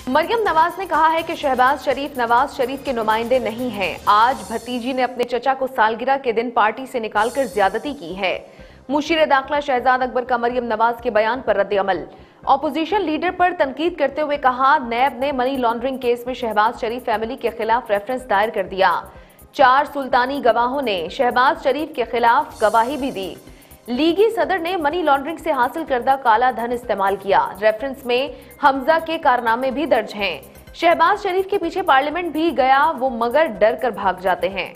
مریم نواز نے کہا ہے کہ شہباز شریف نواز شریف کے نمائندے نہیں ہیں۔ آج بھتیجی نے اپنے چچا کو سالگرہ کے دن پارٹی سے نکال کر زیادتی کی ہے۔ مشیر داخلہ شہزاد اکبر کا مریم نواز کے بیان پر رد عمل۔ اپوزیشن لیڈر پر تنقید کرتے ہوئے کہا، نیب نے منی لانڈرنگ کیس میں شہباز شریف فیملی کے خلاف ریفرنس دائر کر دیا۔ 4 سلطانی گواہوں نے شہباز شریف کے خلاف گواہی بھی دی۔ لیگی صدر نے منی لانڈرنگ سے حاصل کردہ کالا دھن استعمال کیا۔ ریفرنس میں حمزہ کے کارنامے بھی درج ہیں۔ شہباز شریف کے پیچھے پارلیمنٹ بھی گیا، وہ مگر ڈر کر بھاگ جاتے ہیں۔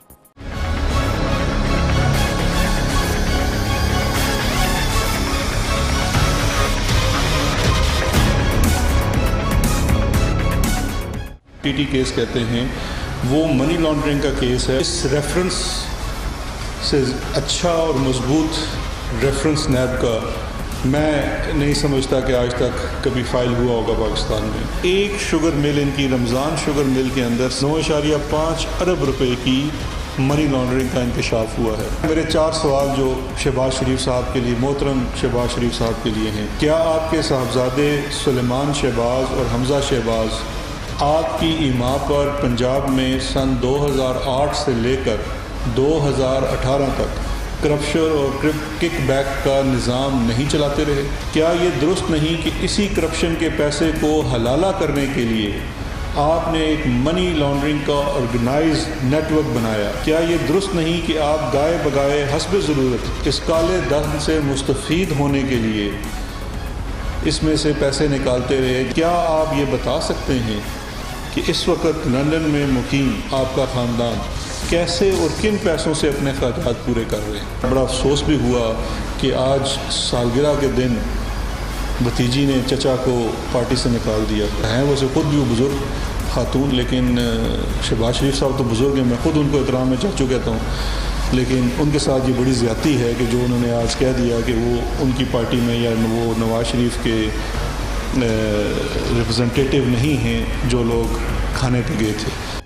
ٹی ٹی کیس کہتے ہیں، وہ منی لانڈرنگ کا کیس ہے۔ اس ریفرنس سے اچھا اور مضبوط ریفرنس نیب کا میں نہیں سمجھتا کہ آج تک کبھی فائل ہوا ہوگا پاکستان میں۔ ایک شوگر مل، ان کی رمضان شوگر مل کے اندر 9.5 ارب روپے کی منی لانڈرنگ کا انکشاف ہوا ہے۔ میرے 4 سوال جو شہباز شریف صاحب کے لیے، محترم شہباز شریف صاحب کے لیے ہیں۔ کیا آپ کے صاحبزادے سلیمان شہباز اور حمزہ شہباز آپ کی ایما پر پنجاب میں سن 2008 سے لے کر 2018 تک کرپشن اور کک بیک کا نظام نہیں چلاتے رہے؟ کیا یہ درست نہیں کہ اسی کرپشن کے پیسے کو حلالہ کرنے کے لیے آپ نے ایک منی لانڈرنگ کا آرگنائز نیٹ ورک بنایا؟ کیا یہ درست نہیں کہ آپ گائے بگائے حسب ضرورت اس کالے دھن سے مستفید ہونے کے لیے اس میں سے پیسے نکالتے رہے؟ کیا آپ یہ بتا سکتے ہیں کہ اس وقت لندن میں مقیم آپ کا خاندان کیسے اور کن پیسوں سے اپنے اخراجات پورے کر رہے ہیں؟ بڑا افسوس بھی ہوا کہ آج سالگرہ کے دن بھتیجی نے چچا کو پارٹی سے نکال دیا۔ ہیں ویسے خود بھی وہ بزرگ خاتون، لیکن شہباز شریف صاحب تو بزرگ ہیں، میں خود ان کو احترام میں چاچو کہتا ہوں، لیکن ان کے ساتھ یہ بڑی زیادتی ہے کہ جو انہوں نے آج کہہ دیا کہ وہ ان کی پارٹی میں یا وہ نواز شریف کے ریپرزنٹیٹیو نہیں ہیں جو لوگ کھانے پہ گئے تھے۔